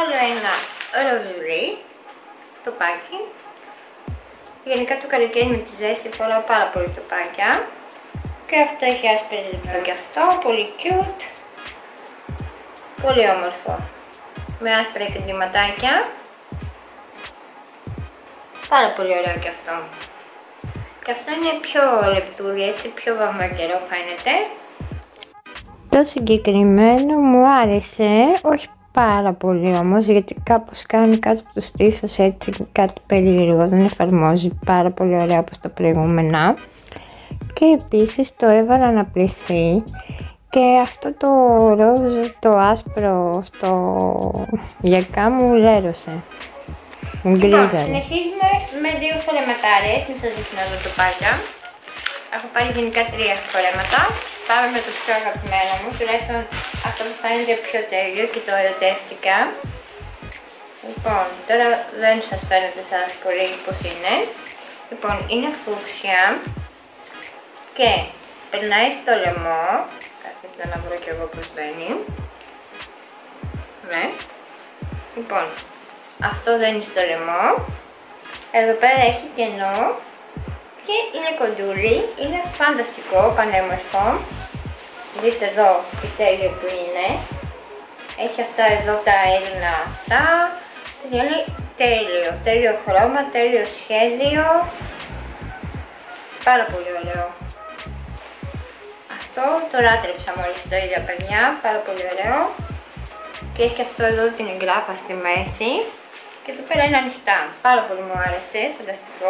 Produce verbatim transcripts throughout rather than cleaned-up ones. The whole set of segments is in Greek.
άλλο ένα ροζουρί τοπάκι. Γενικά το καλοκαίρι με τη ζέστη φοράω πάρα πολύ τοπάκια. Και αυτό έχει άσπρη λεπτό και αυτό, πολύ cute. Πολύ όμορφο. Με άσπρα εκδηματάκια. Πάρα πολύ ωραίο και αυτό. Και αυτό είναι πιο λεπτούλι, έτσι, πιο βαμβακερό φαίνεται. Το συγκεκριμένο μου άρεσε, όχι πάρα πολύ όμως, γιατί κάπως κάνει κάτι από το στήθος έτσι, κάτι περίεργο, δεν εφαρμόζει πάρα πολύ ωραία όπως τα προηγούμενα. Και επίσης το έβαλα να πληθεί και αυτό το ροζ, το άσπρο στο γιακά μου λέρωσε. Λοιπόν, συνεχίζουμε με δύο φορεματάρες, μην σας δείχνω εδώ τοπάκια. Έχω πάρει γενικά τρία φορέματα. Πάμε με το πιο αγαπημένο μου, τουλάχιστον αυτό που φαίνεται πιο τέλειο και το ερωτεύτηκα. Λοιπόν, τώρα δεν σας φαίνεται σας πολύ πως είναι. Λοιπόν, είναι φούξια και περνάει στο λαιμό. Καθίστε να βρω κι εγώ πως μπαίνει. Ναι. Λοιπόν, αυτό δεν είναι στο λαιμό. Εδώ πέρα έχει κενό και είναι κοντούλι. Είναι φανταστικό, πανέμορφο. Δείτε εδώ τι τέλειο που είναι. Έχει αυτά εδώ τα έδωνα αυτά. Είναι τέλειο, τέλειο χρώμα, τέλειο σχέδιο. Πάρα πολύ ωραίο. Αυτό το λάτρεψα μόλις το είδα, παιδιά, πάρα πολύ ωραίο. Και έχει αυτό εδώ την εγγράφα στη μέση. Και εδώ πέρα είναι ανοιχτά. Πάρα πολύ μου άρεσε, φανταστικό.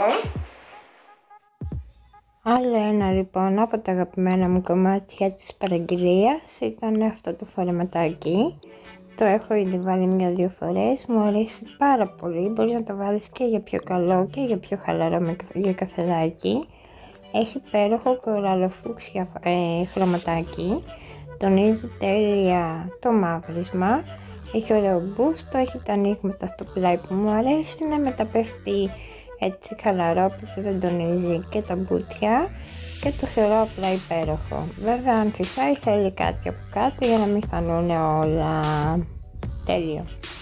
Άλλο ένα λοιπόν από τα αγαπημένα μου κομμάτια της παραγγελίας ήταν αυτό το φορεματάκι. Το έχω ήδη βάλει μια-δύο φορές, μου αρέσει πάρα πολύ. Μπορείς να το βάλεις και για πιο καλό και για πιο χαλαρό για καφεδάκι. Έχει υπέροχο κοραλοφούξια ε, χρωματάκι. Τονίζει τέλεια το μαύρισμα. Έχει ωραίο μπούστο, έχει τα ανοίγματα στο πλάι που μου αρέσουν. Μεταπέφτει έτσι χαλαρό, οπότε δεν τονίζει και τα μπουτια. Και το θεωρώ απλά υπέροχο. Βέβαια αν φυσάει θέλει κάτι από κάτω για να μην φανούν όλα. Τέλειο.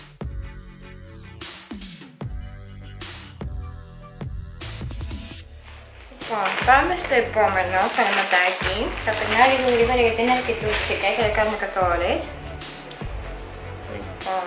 Λοιπόν, πάμε στο επόμενο φορεματάκι. Θα περνάω λίγο γρήγορα γιατί είναι αρκετούτσικα και θα κάνουμε εκατό ώρες. Λοιπόν,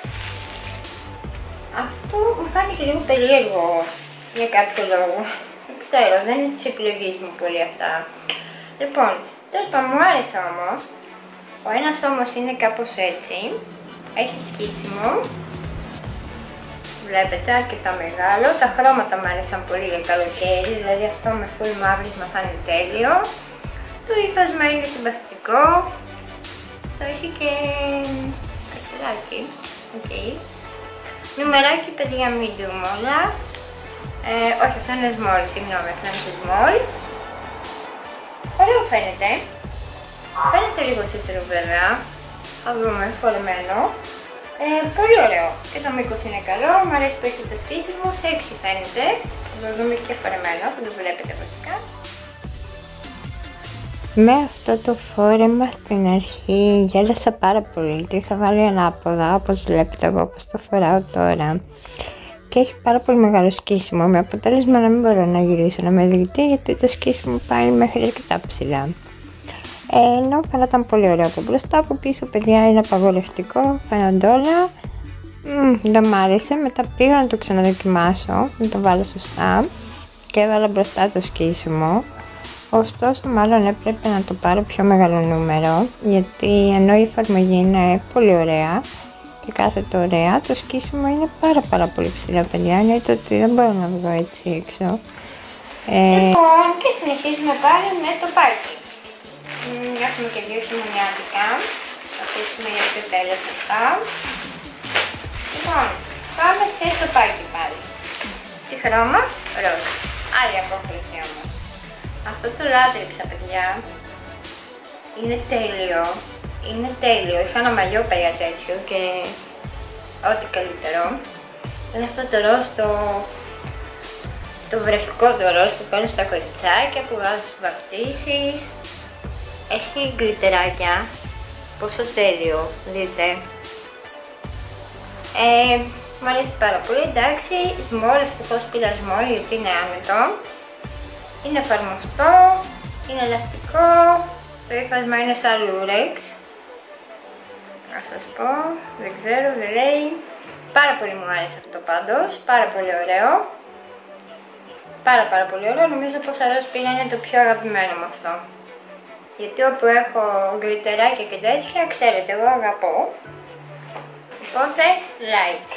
αυτό μου φάνηκε λίγο περίεργο για κάποιο λόγο. Δεν ξέρω, δεν είναι της επιλογής μου πολύ αυτά. Λοιπόν, τέλος πάντων μου άρεσε όμως. Ο ένας όμως είναι κάπως έτσι. Έχει σκίσιμο. Βλέπετε, αρκετά μεγάλο. Τα χρώματα μου άρεσαν πολύ για καλοκαίρι, δηλαδή αυτό με full μαύρισμα θα είναι τέλειο. Το ύφασμα είναι συμπαθητικό. Αυτό έχει και καρτεράκι. Okay. Νουμεράκι, παιδιά, medium όλα. Ε, όχι, αυτό είναι small, συγγνώμη, αυτό είναι small. Ωραίο φαίνεται. Φαίνεται λίγο τσίτσερο βέβαια. Θα δούμε, φορεμένο. Ε, πολύ ωραίο. Και το μήκος είναι καλό, μου αρέσει που έχει το στήσιμο, σεξι φαίνεται. Θα το δούμε και φορεμένο, θα το βλέπετε βασικά. Με αυτό το φόρεμα στην αρχή γέλασα πάρα πολύ. Το είχα βάλει ανάποδα, όπως βλέπετε εγώ όπως το φοράω τώρα. Και έχει πάρα πολύ μεγάλο σκίσιμο, με αποτέλεσμα να μην μπορώ να γυρίσω να με δείτε, γιατί το σκίσιμο πάει μέχρι αρκετά ψηλά. Ε, ενώ φαίνονταν πολύ ωραίο από μπροστά, από πίσω, παιδιά, είναι απαγορευτικό, φαίνονται όλα. Μ, δεν μ' άρεσε, μετά πήγα να το ξαναδοκιμάσω, να το βάλω σωστά και έβαλα μπροστά το σκίσιμο. Ωστόσο, μάλλον έπρεπε να το πάρω πιο μεγάλο νούμερο, γιατί ενώ η εφαρμογή είναι πολύ ωραία και κάθεται ωραία, το σκίσιμο είναι πάρα πάρα πολύ ψηλά, παιδιά, εννοείται ότι δεν μπορώ να βγω έτσι έξω. Ε... Λοιπόν, και συνεχίζουμε πάλι με το πάρτι. Έχουμε και δύο χειμωνιάτικα, θα αφήσουμε για το τέλος αυτά. Λοιπόν, πάμε σε τοπάκι πάλι. Τι χρώμα? Ροζ. Άλλη απόχρωση όμως. Αυτό το λάτρεψα, παιδιά. Είναι τέλειο. Είναι τέλειο. Είχα ένα μαλλιό παλιά τέτοιο και ό,τι καλύτερο. Είναι αυτό το ροζ, το, το βρεφικό το ροζ που παίρνουν στα κοριτσάκια, που βάζουν στις βαφτίσεις. Έχει γκλιτεράκια, πόσο τέλειο, δείτε. Ε, μου αρέσει πάρα πολύ, εντάξει, small, ευτυχώς πήρα small γιατί είναι άνετο. Είναι εφαρμοστό, είναι ελαστικό, το ύφασμα είναι σαν lurex. Να σας πω, δεν ξέρω, δεν λέει. Πάρα πολύ μου άρεσε αυτό πάντως, πάρα πολύ ωραίο. Πάρα πάρα πολύ ωραίο, νομίζω πως αρρώς πήρα είναι το πιο αγαπημένο μου αυτό. Γιατί όπου έχω γκριτεράκια και τέτοια, ξέρετε, εγώ αγαπώ. Οπότε, like.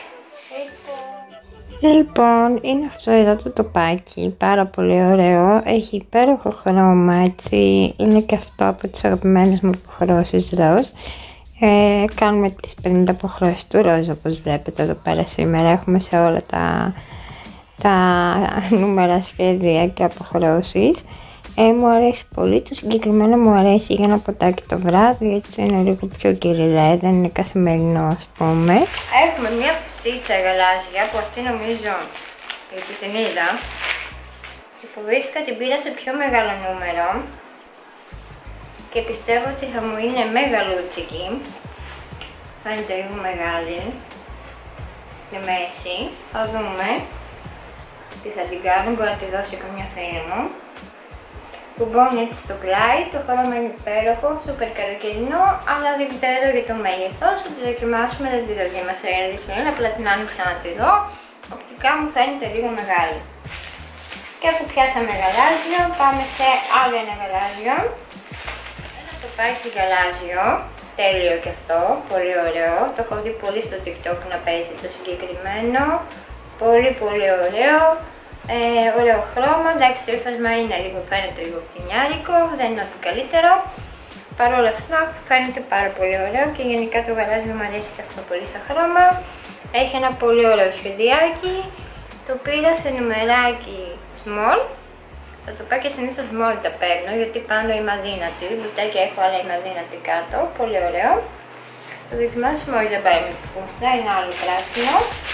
Λοιπόν, είναι αυτό εδώ το τοπάκι, πάρα πολύ ωραίο, έχει υπέροχο χρώμα, έτσι, είναι και αυτό από τις αγαπημένες μου αποχρώσεις ροζ. Ε, κάνουμε τις πενήντα αποχρώσεις του ροζ, όπως βλέπετε εδώ πέρα σήμερα, έχουμε σε όλα τα, τα νούμερα, σχέδια και αποχρώσεις. Ε, μου αρέσει πολύ, το συγκεκριμένο μου αρέσει για ένα ποτάκι το βράδυ, έτσι είναι λίγο πιο κυριλέ, δεν είναι καθημερινό ας πούμε. Έχουμε μια φουστίτσα γαλάζια που αυτή νομίζω, γιατί την είδα και φοβήθηκα την πήρα σε πιο μεγάλο νούμερο και πιστεύω ότι θα μου είναι μεγαλούτσικη, φαίνεται λίγο μεγάλη στη μέση, θα δούμε τι θα την κάνω, μπορώ να τη δώσει καμιά φίλη μου. Κουμπώνει έτσι το πλάι, το χρώμα είναι υπέροχο, σούπερ καλοκαιρινό, αλλά δεν ξέρω για το μέγεθος, θα τη δοκιμάσουμε, δεν τη δοκίμασα η αλήθεια είναι, απλά την άνοιξα να τη δω, οπτικά μου φαίνεται λίγο μεγάλη. Και αφού πιάσαμε γαλάζιο, πάμε σε άλλο ένα γαλάζιο. Ένα τοπάκι γαλάζιο, τέλειο και αυτό, πολύ ωραίο, το έχω δει πολύ στο TikTok να παίζει το συγκεκριμένο, πολύ πολύ ωραίο. Ε, ωραίο χρώμα, εντάξει το ύφασμα είναι λίγο, φαίνεται λίγο φτηνιάρικο, δεν είναι το καλύτερο. Παρ' όλα αυτά φαίνεται πάρα πολύ ωραίο και γενικά το γαλάζιο μου αρέσει και αυτό πολύ σαν χρώμα. Έχει ένα πολύ ωραίο σχεδιάκι, το πήρα σε νουμεράκι small. Τα τοπάκια συνήθως small τα παίρνω γιατί πάνω είμαι αδύνατη, μπουτάκια έχω αλλά είμαι αδύνατη κάτω, πολύ ωραίο. Το δοκιμάσουμε, όχι δεν πάει με τη φούστα, είναι άλλο πράσινο.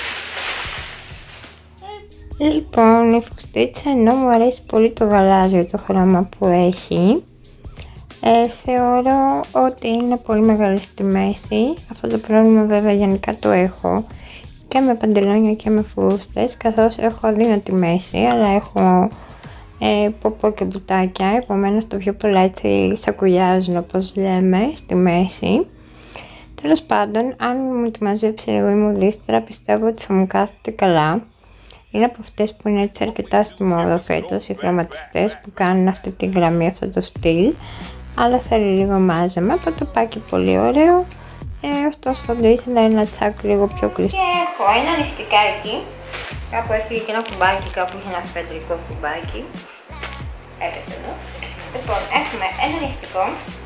Λοιπόν, η φουστίτσα ενώ μου αρέσει πολύ το γαλάζιο το χρώμα που έχει, ε, θεωρώ ότι είναι πολύ μεγάλη στη μέση. Αυτό το πρόβλημα βέβαια γενικά το έχω και με παντελόνια και με φούστες, καθώς έχω αδύνατη μέση αλλά έχω ε, ποπό και μπουτάκια, επομένως το πιο πολλά έτσι σακουλιάζουν όπως λέμε στη μέση. Τέλος πάντων, αν μου τη μαζέψει λίγο η μουδίστρα πιστεύω ότι θα μου κάθεται καλά. Είναι από αυτές που είναι έτσι αρκετά στη μόδα φέτος, οι χρωματιστές που κάνουν αυτή τη γραμμή, αυτό το στυλ, αλλά θέλει λίγο μάζεμα. Το τοπάκι πολύ ωραίο, ε, ωστόσο θα το ήθελα ένα τσάκ λίγο πιο κλειστό. Και έχω ένα νυχτικάκι, κάπου έφυγε και ένα κουμπάκι, κάπου είχε ένα φεντρικό κουμπάκι, έπεσε εδώ. Λοιπόν, έχουμε ένα νυχτικό,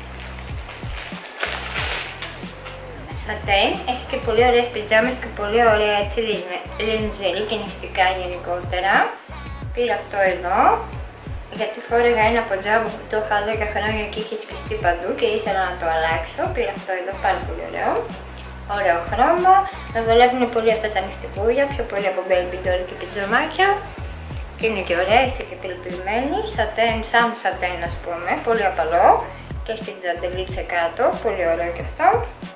σατέν, έχει και πολύ ωραίες πιτζάμες και πολύ ωραία έτσι λινζερί και νυχτικά γενικότερα. Πήρα αυτό εδώ, γιατί φόρεγα ένα ποντζάμο που το είχα δέκα χρόνια και είχε σπιστεί παντού και ήθελα να το αλλάξω. Πήρα αυτό εδώ, πάρα πολύ ωραίο. Ωραίο χρώμα, με βολεύουν πολύ αυτά τα νυχτικούγια, πιο πολύ από baby doll και πιτζαμάκια. Και είναι και ωραία, είστε και πελπισμένοι, σατέν σαν σατέν ας πούμε, πολύ απαλό. Και έχει την τζαντελίτσα κάτω, πολύ ωραίο και αυτό.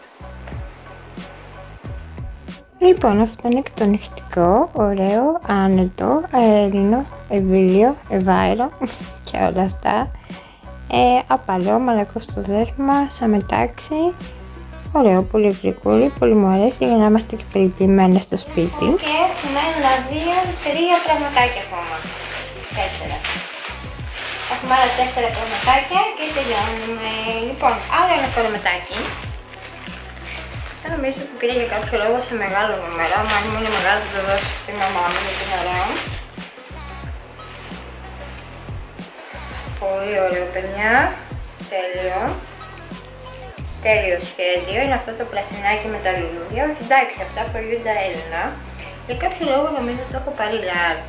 Λοιπόν, αυτό είναι και το νυχτικό, ωραίο, άνετο, αέρινο, ευήλιο, ευάερο και όλα αυτά. Ε, απαλό, μαλακό στο δέρμα, σαν μετάξι. Ωραίο, πολύ γλυκούλη, πολύ μου αρέσει για να είμαστε και περιποιημένες στο σπίτι. Και έχουμε ένα, δύο, τρία πραγματάκια ακόμα. Τέσσερα. Έχουμε άλλα τέσσερα πραγματάκια και τελειώνουμε. Λοιπόν, άλλο ένα πραγματάκι. Νομίζω ότι πήρα για κάποιο λόγο σε μεγάλο νούμερο, αν μου είναι μεγάλο θα το δώσω στην μαμά μου γιατί είναι ωραίο. Πολύ ωραίο παιδιά, τέλειο. Τέλειο σχέδιο, είναι αυτό το πλασινάκι με τα λουλούδια, όχι εντάξει αυτά φοριούνται Έλληνα. Για κάποιο λόγο νομίζω ότι το έχω πάρει large.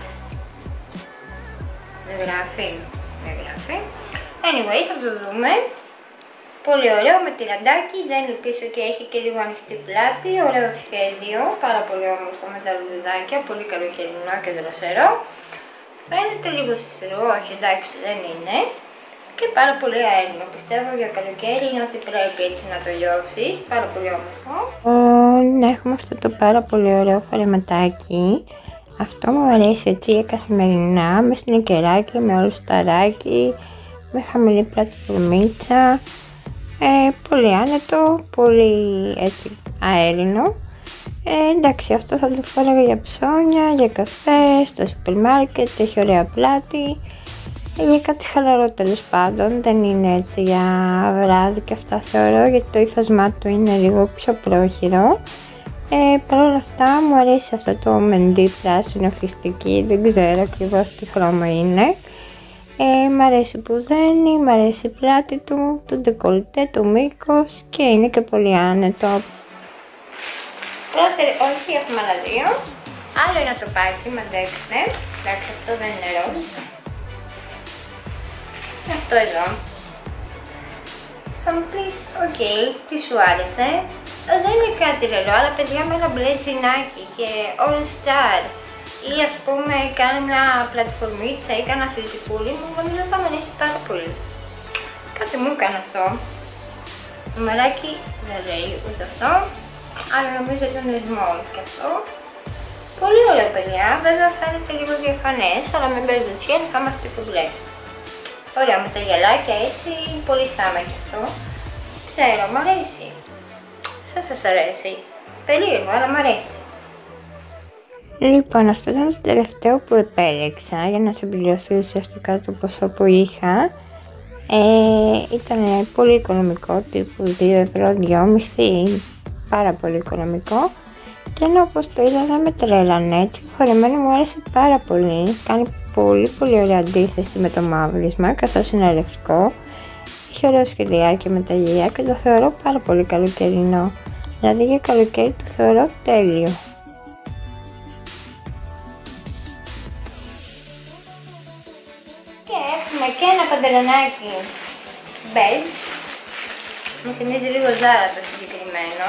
Δεν γράφει, δεν γράφει. Anyway, θα το δούμε. Πολύ ωραίο με τυραντάκι, δένει πίσω και έχει και λίγο ανοιχτή πλάτη, ωραίο σχέδιο, πάρα πολύ όμορφο με τα λουλουδάκια, πολύ καλοκαιρινό και δροσερό. Φαίνεται λίγο σισερό, όχι εντάξει δεν είναι. Και πάρα πολύ αέρινο, πιστεύω για καλοκαίρι είναι ότι πρέπει έτσι να το λιώσεις, πάρα πολύ όμορφο. Ο, συν έχουμε αυτό το πάρα πολύ ωραίο φορεματάκι. Αυτό μου αρέσει έτσι για καθημερινά, με σνικεράκι, με ολσταράκι, με χαμηλή πλατφορμίτσα. Ε, πολύ άνετο, πολύ έτσι αέρινο. Ε, εντάξει, αυτό θα το φόραγα για ψώνια, για καφέ, στο σούπερ μάρκετ, έχει ωραία πλάτη. Για κάτι χαλαρό τέλος πάντων, δεν είναι έτσι για βράδυ και αυτά θεωρώ, γιατί το ύφασμά του είναι λίγο πιο πρόχειρο. Ε, Παρ' όλα αυτά μου αρέσει αυτό το μεντί πράσινο φιστική, δεν ξέρω ακριβώς τι χρώμα είναι. Ε, μ' αρέσει που δένει, μ' αρέσει η πλάτη του, το ντεκολτέ, το μήκος και είναι και πολύ άνετο. Πρώτα, όχι, έχουμε άλλα δύο. Άλλο ένα τοπάκι, μαντέψτε. Εντάξει, αυτό δεν είναι ροζ. Αυτό εδώ. Θα μου πεις, οκ, okay, τι σου άρεσε. Δεν είναι κάτι ρελό, αλλά παιδιά με ένα μπλε ζινάκι και all star. Ή ας πούμε κάνω μια πλατφορμίτσα ή κάνα αθλητικούλι, μου νομίζω θα με αρέσει πάρα πολύ. Κάτι μου έκανε αυτό. Το μεράκι δεν λέει ούτε αυτό, αλλά νομίζω ότι είναι small και αυτό. Πολύ ωραία παιδιά, βέβαια φαίνεται λίγο διαφανές, αλλά με μπες δεξιά θα είμαστε το μπλε. Ωραία, με τα γυαλάκια έτσι, πολύ σάμα και αυτό. Ξέρω, μ' αρέσει. Σας σας αρέσει. Περίεργο, αλλά μ' αρέσει. Λοιπόν, αυτό ήταν το τελευταίο που επέλεξα για να συμπληρωθεί ουσιαστικά το ποσό που είχα. Ε, ήταν πολύ οικονομικό, τύπου δύο ευρώ, δυόμισι, πάρα πολύ οικονομικό. Και ενώ όπως το είδα δεν με τρέλανε, έτσι φορεμένο μου άρεσε πάρα πολύ. Κάνει πολύ πολύ ωραία αντίθεση με το μαύρισμα, καθώς είναι λευκό. Έχει ωραίο σχεδιάκι με τα γυαλιά και το θεωρώ πάρα πολύ καλοκαιρινό. Δηλαδή για καλοκαίρι το θεωρώ τέλειο. Και έχουμε και ένα παντελονάκι μπέζ. Μου θυμίζει λίγο Zara το συγκεκριμένο.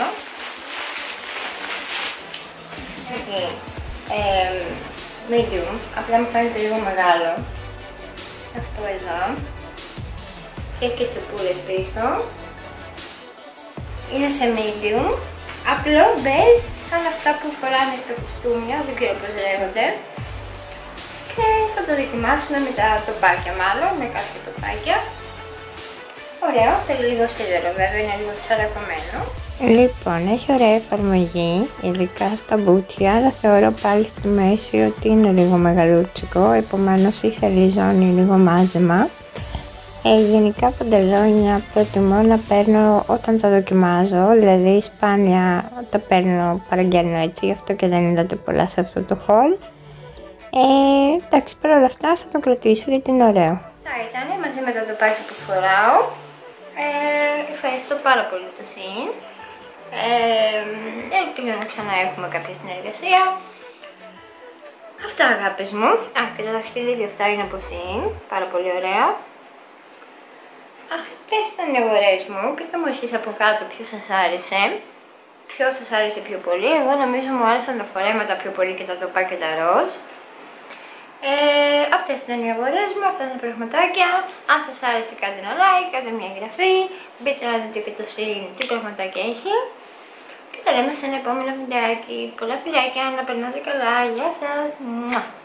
Έχει ε, medium, απλά μου φαίνεται λίγο μεγάλο. Αυτό εδώ. Και έχει και τσεπούλες πίσω. Είναι σε medium. Απλό μπέζ, σαν αυτά που φοράνε στα κουστούμια, δεν ξέρω πώς λέγονται. Και θα το δοκιμάσουμε με τα τοπάκια μάλλον, με κάποια τοπάκια. Ωραίο, σε λίγο σίδερο βέβαια, είναι λίγο τσαρακωμένο. Λοιπόν, έχει ωραία εφαρμογή, ειδικά στα μπουτια, αλλά θεωρώ πάλι στη μέση ότι είναι λίγο μεγαλούτσικο, επομένως ήθελε η ζώνη λίγο μάζεμα. Ε, γενικά παντελόνια προτιμώ να παίρνω όταν τα δοκιμάζω, δηλαδή σπάνια τα παίρνω, παραγγέλνω έτσι, γι' αυτό και δεν είδατε πολλά σε αυτό το haul. Ε, εντάξει, παρ' όλα αυτά θα το κρατήσω γιατί είναι ωραίο. Αυτά ήταν μαζί με το τοπάκι που φοράω. Ε, ευχαριστώ πάρα πολύ το Shein. Ε, ελπίζω να ξανά έχουμε κάποια συνεργασία. Αυτά αγάπες μου. Α, και τα δαχτυλίδια αυτά είναι από Shein, πάρα πολύ ωραία. Αυτές ήταν οι αγορές μου. Πείτε μου εσείς από κάτω ποιο σας άρεσε. Ποιο σας άρεσε πιο πολύ. Εγώ νομίζω μου άρεσαν τα φορέματα πιο πολύ και τα τοπάκια τα ροζ. Ε, αυτές ήταν οι αγορές μου, αυτά τα πραγματάκια. Αν σας άρεσε κάντε ένα like, κάντε μια εγγραφή. Μπείτε να δείτε και το Shein τι πραγματάκια έχει. Και τα λέμε σε ένα επόμενο βιντεάκι. Πολλά φιλάκια, να περνάτε καλά. Γεια σας!